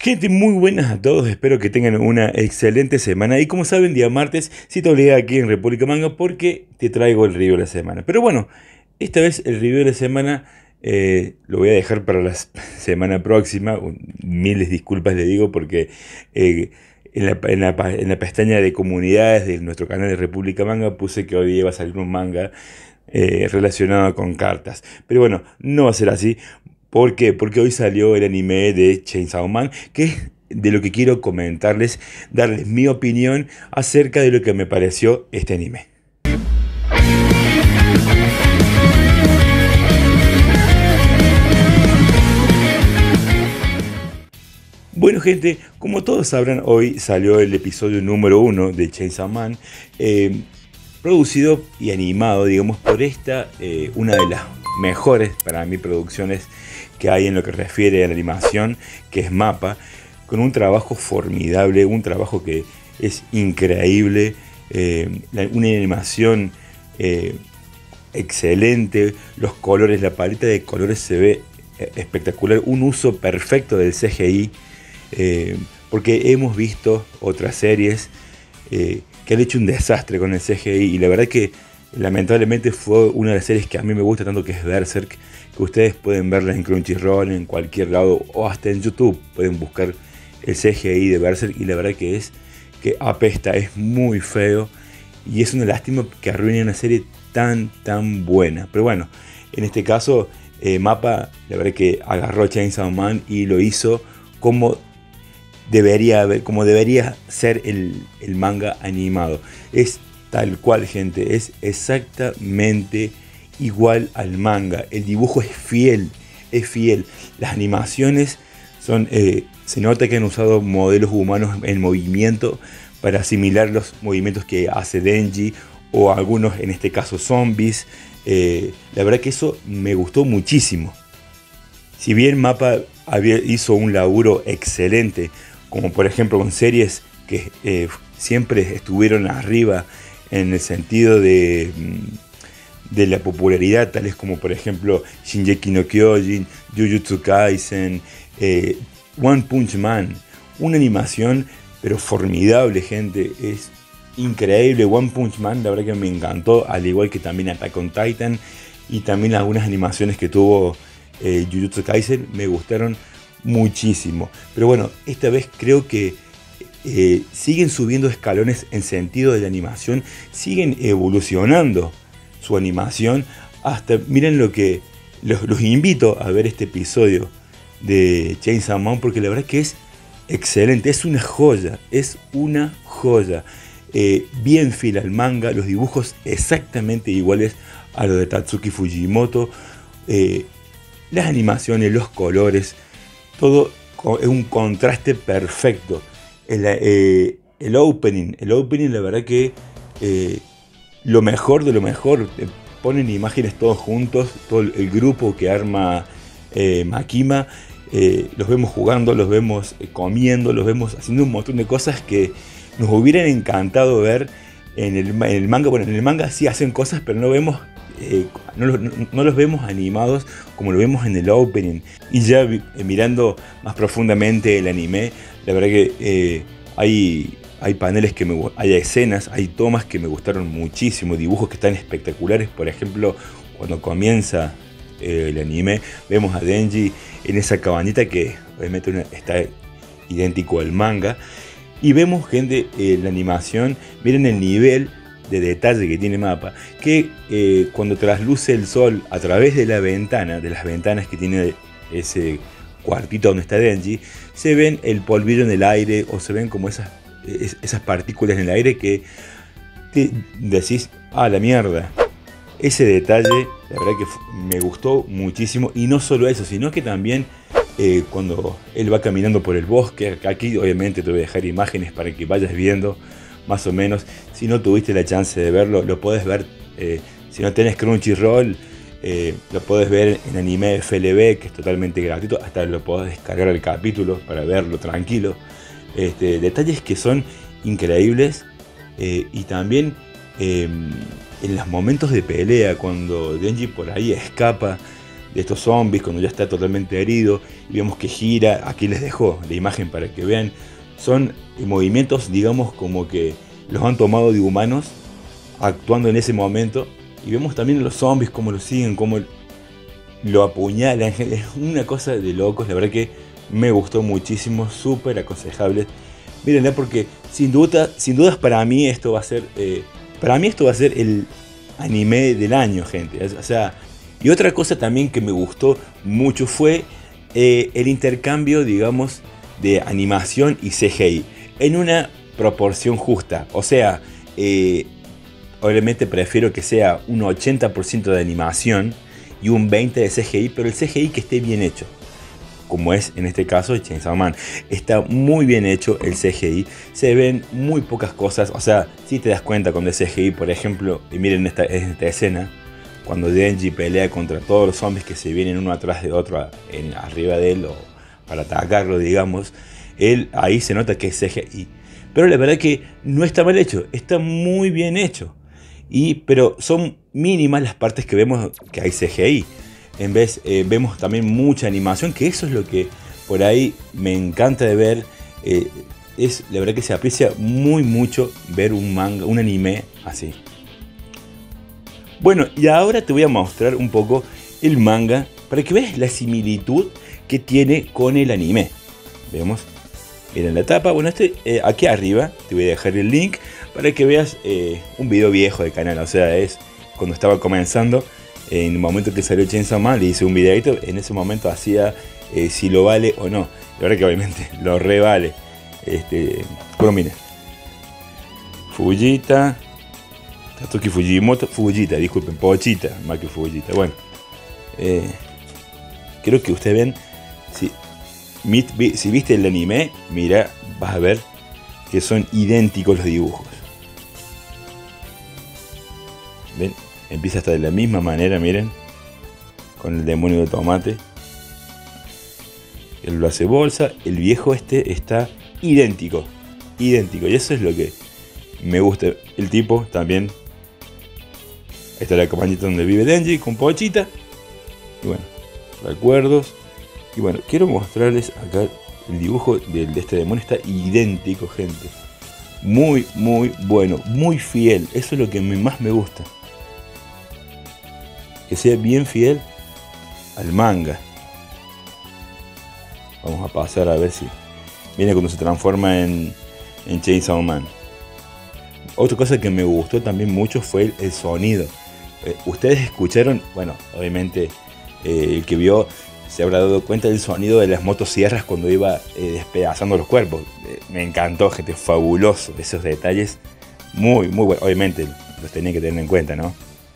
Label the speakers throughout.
Speaker 1: Gente, muy buenas a todos, espero que tengan una excelente semana. Y como saben, día martes, cita obligada aquí en República Manga porque te traigo el review de la semana. Pero bueno, esta vez el review de la semana lo voy a dejar para la semana próxima. Miles disculpas le digo porque en la pestaña de comunidades de nuestro canal de República Manga puse que hoy iba a salir un manga relacionado con cartas. Pero bueno, no va a ser así. ¿Por qué? Porque hoy salió el anime de Chainsaw Man, que es de lo que quiero comentarles, darles mi opinión acerca de lo que me pareció este anime. Bueno gente, como todos sabrán, hoy salió el episodio número 1 de Chainsaw Man, producido y animado, digamos, por una de las mejores para mí producciones que hay en lo que refiere a la animación, que es MAPPA, con un trabajo formidable, un trabajo que es increíble, una animación excelente, los colores, la paleta de colores se ve espectacular, un uso perfecto del CGI, porque hemos visto otras series que han hecho un desastre con el CGI y la verdad que lamentablemente fue una de las series que a mí me gusta tanto, que es Berserk, que ustedes pueden verla en Crunchyroll, en cualquier lado o hasta en YouTube pueden buscar el CGI de Berserk y la verdad que apesta, es muy feo y es una lástima que arruine una serie tan buena. Pero bueno, en este caso MAPPA la verdad que agarró a Chainsaw Man y lo hizo como debería ser el manga animado. Es tal cual, gente, es exactamente igual al manga. El dibujo es fiel. Las animaciones son, se nota que han usado modelos humanos en movimiento para asimilar los movimientos que hace Denji o algunos, en este caso, zombies. La verdad que eso me gustó muchísimo. Si bien MAPPA hizo un laburo excelente, como por ejemplo con series que siempre estuvieron arriba en el sentido de la popularidad, tales como por ejemplo Shingeki no Kyojin, Jujutsu Kaisen, One Punch Man, una animación pero formidable, gente, es increíble. One Punch Man la verdad que me encantó, al igual que también Attack on Titan y también algunas animaciones que tuvo Jujutsu Kaisen me gustaron muchísimo. Pero bueno, esta vez creo que siguen subiendo escalones en sentido de la animación, siguen evolucionando su animación hasta, miren lo que los invito a ver este episodio de Chainsaw Man porque la verdad que es excelente, es una joya, bien fiel al manga, los dibujos exactamente iguales a los de Tatsuki Fujimoto, las animaciones, los colores, todo es un contraste perfecto. El opening la verdad que lo mejor de lo mejor. Ponen imágenes todos juntos, todo el grupo que arma Makima, los vemos jugando, los vemos comiendo, los vemos haciendo un montón de cosas que nos hubieran encantado ver en el manga. Bueno, en el manga sí hacen cosas, pero no los vemos animados como lo vemos en el opening. Y ya mirando más profundamente el anime, la verdad que hay paneles hay escenas, hay tomas que me gustaron muchísimo, dibujos que están espectaculares. Por ejemplo, cuando comienza el anime, vemos a Denji en esa cabañita que obviamente está idéntico al manga. Y vemos, gente, la animación, miren el nivel de detalle que tiene MAPPA, que cuando trasluce el sol a través de las ventanas que tiene ese cuartito donde está Denji, se ven el polvillo en el aire o se ven como esas partículas en el aire que te decís, ah, la mierda. Ese detalle, la verdad que me gustó muchísimo, y no solo eso, sino que también cuando él va caminando por el bosque, aquí obviamente te voy a dejar imágenes para que vayas viendo más o menos. Si no tuviste la chance de verlo, lo podés ver, si no tenés Crunchyroll, lo podés ver en Anime FLV, que es totalmente gratuito, hasta lo podés descargar el capítulo para verlo tranquilo. Detalles que son increíbles, y también en los momentos de pelea, cuando Denji por ahí escapa de estos zombies cuando ya está totalmente herido y vemos que gira. Aquí les dejo la imagen para que vean. Son movimientos, digamos, como que los han tomado de humanos actuando en ese momento. Y vemos también los zombies cómo lo siguen, cómo lo apuñalan. Es una cosa de locos. La verdad que me gustó muchísimo, súper aconsejable. Mírenla porque sin dudas para mí esto va a ser el anime del año, gente. O sea, y otra cosa también que me gustó mucho fue el intercambio, digamos, de animación y CGI en una proporción justa. O sea, obviamente prefiero que sea un 80% de animación y un 20% de CGI, pero el CGI que esté bien hecho, como es en este caso de Chainsaw Man. Está muy bien hecho el CGI, se ven muy pocas cosas. O sea, si te das cuenta cuando es CGI, por ejemplo, y miren esta escena, cuando Denji pelea contra todos los zombies que se vienen uno atrás de otro arriba de él, o para atacarlo, digamos, ahí se nota que es CGI. Pero la verdad que no está mal hecho, está muy bien hecho. Pero son mínimas las partes que vemos que hay CGI. En vez vemos también mucha animación, que eso es lo que por ahí me encanta de ver. La verdad que se aprecia mucho ver un manga, un anime así. Bueno, y ahora te voy a mostrar un poco el manga para que veas la similitud que tiene con el anime. Vemos, miren la tapa. Bueno, aquí arriba te voy a dejar el link para que veas un video viejo del canal. O sea, es cuando estaba comenzando. En el momento que salió Chainsaw Man, le hice un videito. En ese momento hacía si lo vale o no. La verdad que obviamente lo re vale. Bueno, miren. Fujita. Tatsuki Fujimoto. Fujita, disculpen. Pochita. Más que Fujita. Bueno. Creo que ustedes ven. Si viste el anime, mira, vas a ver que son idénticos los dibujos. ¿Ven? Empieza hasta de la misma manera, miren. Con el demonio de tomate. Él lo hace bolsa. El viejo está idéntico. Idéntico. Y eso es lo que me gusta. El tipo también. Esta es la cabañita donde vive Denji con Pochita. Y bueno, recuerdos. Y bueno, quiero mostrarles acá el dibujo de este demonio. Está idéntico, gente. Muy bueno. Muy fiel. Eso es lo que más me gusta. Que sea bien fiel al manga. Vamos a pasar a ver si viene cuando se transforma en Chainsaw Man. Otra cosa que me gustó también mucho fue el sonido. Ustedes escucharon, bueno, obviamente el que vio se habrá dado cuenta del sonido de las motosierras cuando iba despedazando los cuerpos. Me encantó, gente, fabuloso. Esos detalles muy buenos. Obviamente los tenía que tener en cuenta, ¿no?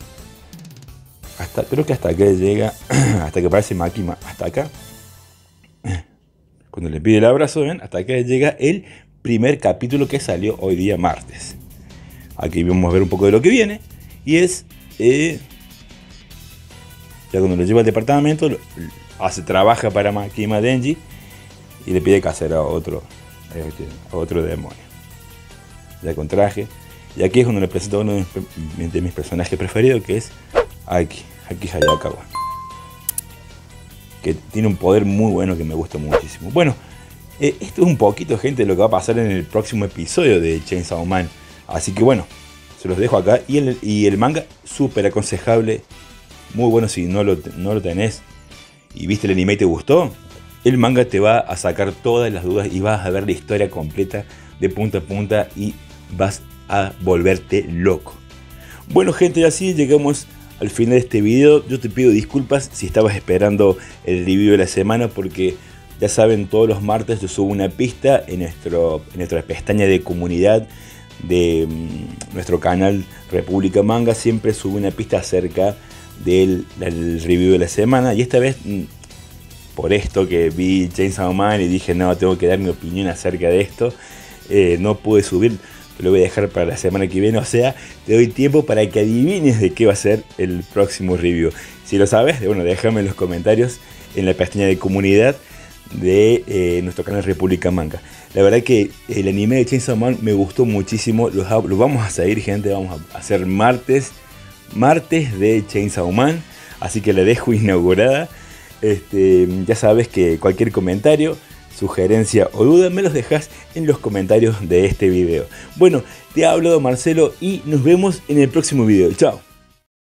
Speaker 1: Creo que hasta acá llega, hasta que aparece Makima, hasta acá. Cuando le pide el abrazo, ven, hasta acá llega el primer capítulo que salió hoy día martes. Aquí vamos a ver un poco de lo que viene. Y es, ya cuando lo lleva al departamento, trabaja para Makima Denji y le pide que hacer a otro demonio. Ya con traje. Y aquí es cuando le presento a uno de mis personajes preferidos, que es Aki Hayakawa, que tiene un poder muy bueno que me gusta muchísimo. Bueno, esto es un poquito, gente, de lo que va a pasar en el próximo episodio de Chainsaw Man. Así que bueno, se los dejo acá. Y el manga, súper aconsejable. Muy bueno si no lo tenés y viste el anime y te gustó. El manga te va a sacar todas las dudas y vas a ver la historia completa de punta a punta y vas a volverte loco. Bueno, gente, así llegamos al final de este video. Yo te pido disculpas si estabas esperando el review de la semana, porque ya saben, todos los martes yo subo una pista en nuestra pestaña de comunidad de nuestro canal República Manga. Siempre subo una pista acerca del review de la semana, y esta vez por esto que vi Chainsaw Man y dije no, tengo que dar mi opinión acerca de esto, no pude subir. Lo voy a dejar para la semana que viene. O sea, te doy tiempo para que adivines de qué va a ser el próximo review. Si lo sabes, bueno, déjame en los comentarios en la pestaña de comunidad de nuestro canal República Manga. La verdad que el anime de Chainsaw Man me gustó muchísimo. Lo vamos a seguir, gente. Vamos a hacer martes de Chainsaw Man. así que la dejo inaugurada. Ya sabes que cualquier comentario, sugerencia o duda me los dejas en los comentarios de este video. Bueno, te ha hablado Marcelo y nos vemos en el próximo video. Chao.